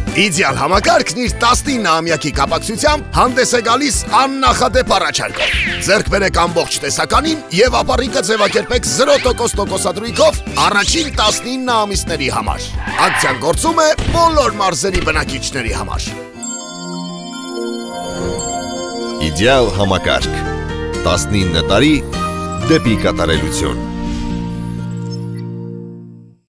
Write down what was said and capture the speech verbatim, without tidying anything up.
Իդեալ համակարգն իր տասնինը-ամյակի կապակցությամբ հանդես է գալիս աննախադեպ առաջարկով։ Ձեռք բերեք ամբողջ տեսականին եւ ապառիկը ձևակերպեք զրո տոկոս տոկոսադրույքով առաջին տասնինը ամիսների համար։ Ակցիան գործում է բոլոր մարզերի բնակիչների համար։ Իդեալ համակարգ, տասնինը տարի դեպի կատարելություն։